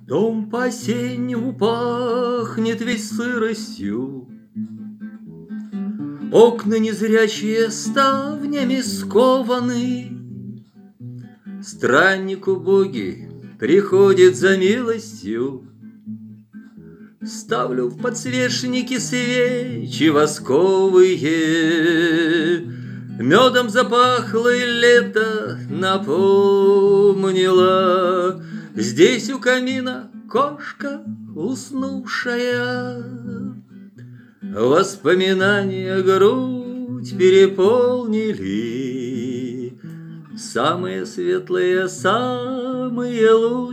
Дом по-осеннему пахнет весь сыростью, окна незрячие ставнями скованы. Странник убогий приходит за милостью. Ставлю в подсвечники свечи восковые, медом запахло и лето напомнило. Здесь у камина кошка уснувшая, воспоминания грудь переполнили. Самые светлые, самые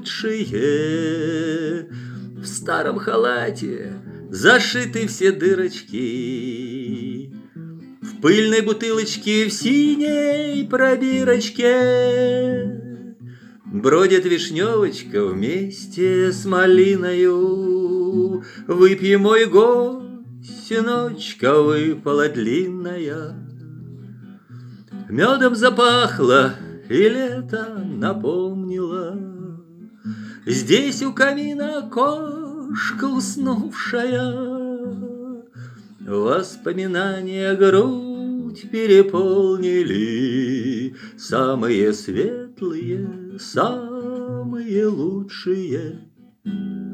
лучшие в старом халате зашиты все дырочки, в пыльной бутылочке, в синей пробирочке бродит вишневочка вместе с малиною. Выпьем, мой гость, ночка выпала длинная. Медом запахло и лето напомнило. Здесь у камина кошка уснувшая, воспоминания грудь переполнили. Самые светлые, самые лучшие